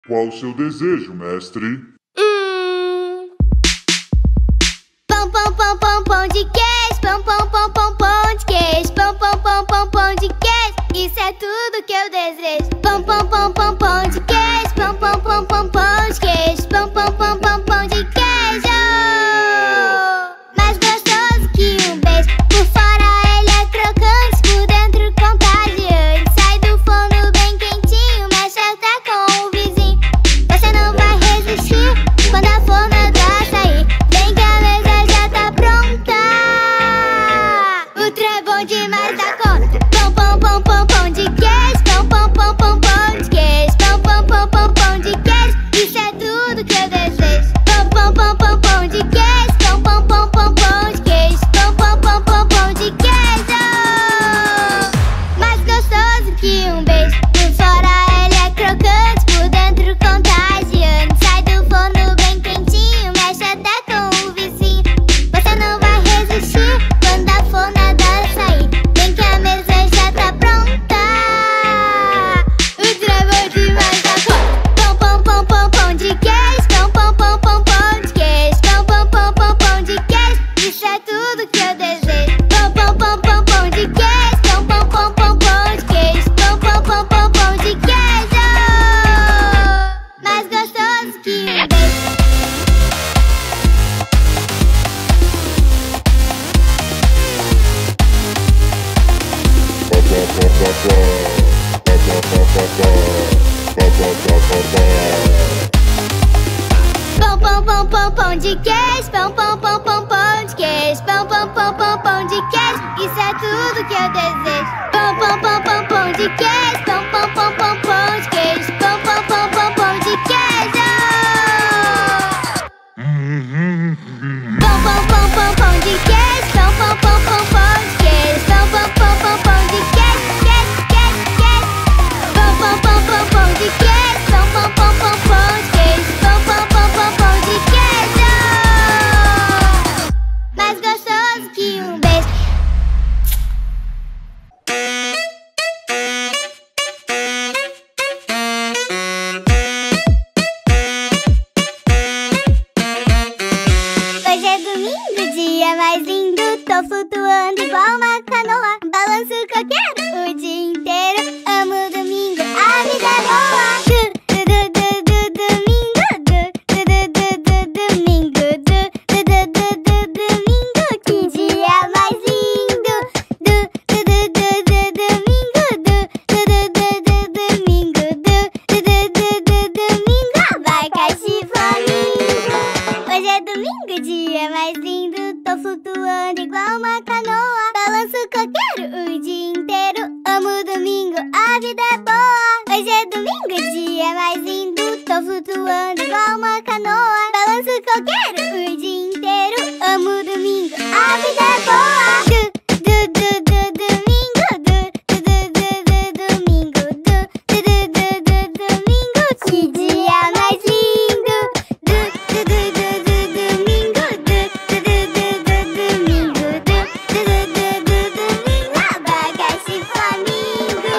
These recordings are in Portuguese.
Qual o seu desejo, mestre? Pão, pão, pão, pão, pão de queijo. Pão, pão, pão, pão, pão de queijo. Pão, pão, pão, pão, pão de queijo. Isso é tudo que eu desejo. Pão, pão, pão, pão, pão de queijo. Pão, pão, pão, pão, pão de queijo. Pão, pão, pão, pão, pão de queijo. Mais gostoso que um beijo. Por fora ele é crocante, por dentro contagiante. Sai do forno bem quentinho, mexe até com o vizinho. Você não vai resistir quando a fornada sair. Vem que a mesa já tá pronta. O trem é bom demais da conta. Pão, pão, pão, pão, pão de queijo. Pão, pão, pão, pão, pão de queijo. Pão, pão, pão, pão, pão de queijo. Isso é tudo que eu desejo. Pão, pão, pão, pão, pão de queijo. Pão, pão, pão, pão, pão de queijo. Pão, pão, pão, pão, pão de queijo. Mais gostoso que um beijo. Por fora ele é crocante, por dentro contagiante. Sai do forno bem quentinho, mexe até com o vizinho. Você não vai resistir quando a fornada sair. Vem que a mesa já tá pronta. O trem é bom demais da conta. Pão, pão, pão, pão, pão de queijo. Pão, pão, pão, pão, pão de queijo. Pão, pão, pão, pão, pão de queijo. Isso é tudo que eu desejo. Pão, pão, pão, pão, pão de queijo. Pão, pão, pão, pão, pão de queijo. Pão, pão, pão, pão, pão de queijo. Mais gostoso que um beijo. Pão, pão, pão, pão, pão de queijo. Pão, pão, pão, pão, pão de queijo. Pão, pão, pão, pão, pão de queijo. Isso é tudo que eu desejo. Pão, pão, pão, pão, pão de queijo. Pão, pão, pão, pão, pão de queijo. Pão, pão, pão, pão, pão de queijo. Pão, pão, pão, pão, pão de queijo. Pão, pão, pão, pão, pão de queijo. Pão, pão, pão, pão, pão de queijo. Queijo, queijo, queijo. Pão, pão, pão, pão, pão de queijo. Pão, pão, pão, pão, pão de queijo. Pão, pão, pão, pão, pão de queijo. Mais gostoso que um beijo. Hoje é domingo, dia mais lindo. Tô flutuando igual uma canoa. Balanço coqueiro o dia inteiro. Amo domingo, a vida é boa. Domingo, domingo, domingo. Que dia mais lindo. Domingo, domingo. Vai cair Flamengo. Hoje é domingo, dia mais lindo. Tô flutuando igual uma canoa. Balanço coqueiro o dia inteiro. Amo domingo, a vida é boa. Hoje é domingo, dia mais lindo. Tô flutuando igual uma canoa. Balanço coqueiro o dia inteiro. Amo domingo, a vida é boa. Domingo, domingo, domingo. Que dia mais lindo. Domingo, domingo. Abacaxi Flamengo.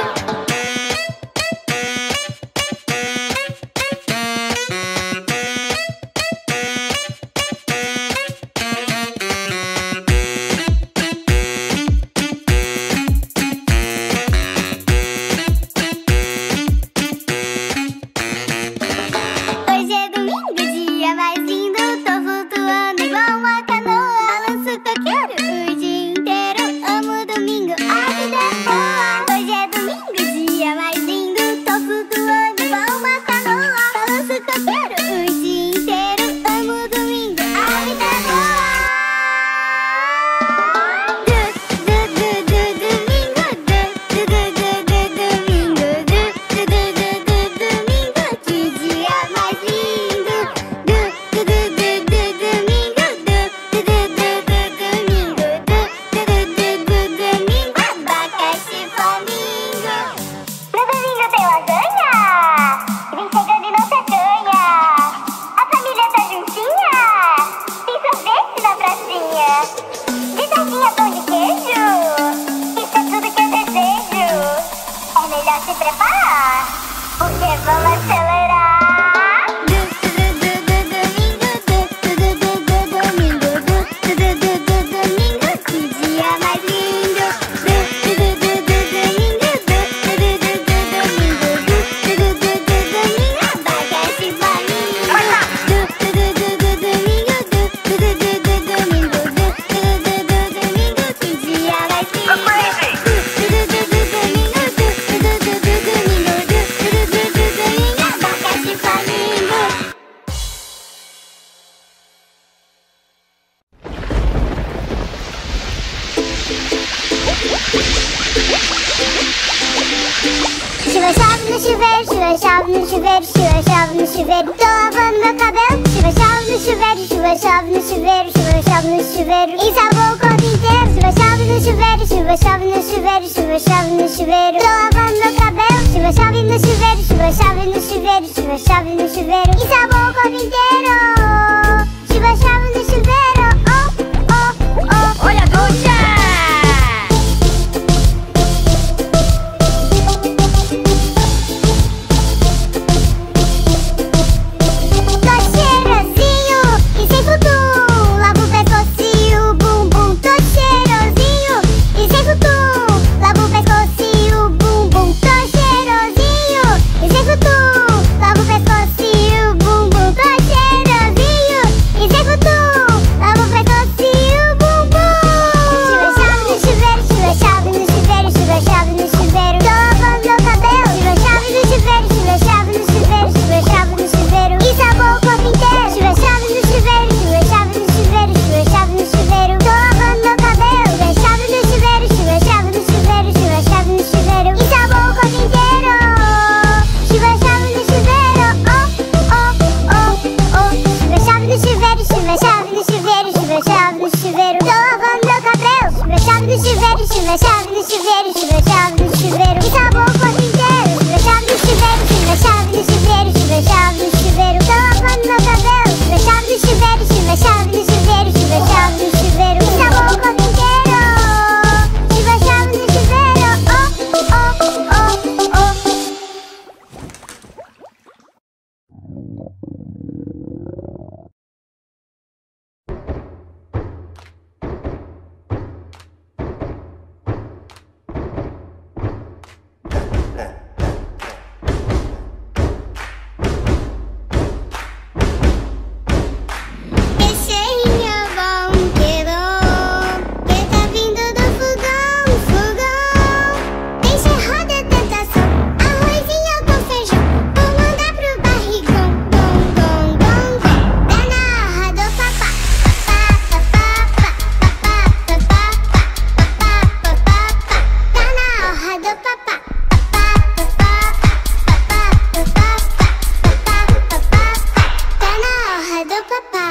chove no chuveiro, chuva chove no chuveiro. Tô lavando meu cabelo, chuva chove no chuveiro, chuva chove no chuveiro, chuva chove no chuveiro. Ensabou o corpo inteiro, chuva chove no chuveiro, chuva chove no chuveiro, chuva chove no chuveiro. Tô lavando meu cabelo, chuva chove no chuveiro, chuva chove no chuveiro, chuva chove no chuveiro. Ensabou o corpo inteiro, chuva chove no chuveiro. Oh, oh, oh. Olha a ducha! Chuva chove no chuveiro, chuva chove no chuveiro. Ensabou o corpo inteiro, chuva chove no chuveiro, chuva chove no chuveiro, chuva chove no chuveiro. Tô lavando meu cabelo, chuva chove no chuveiro, chuva chove no chuveiro, chuva chove no chuveiro. Ensabou o corpo inteiro, chuva chove no chuveiro. Oh, oh, oh, oh. Do papá.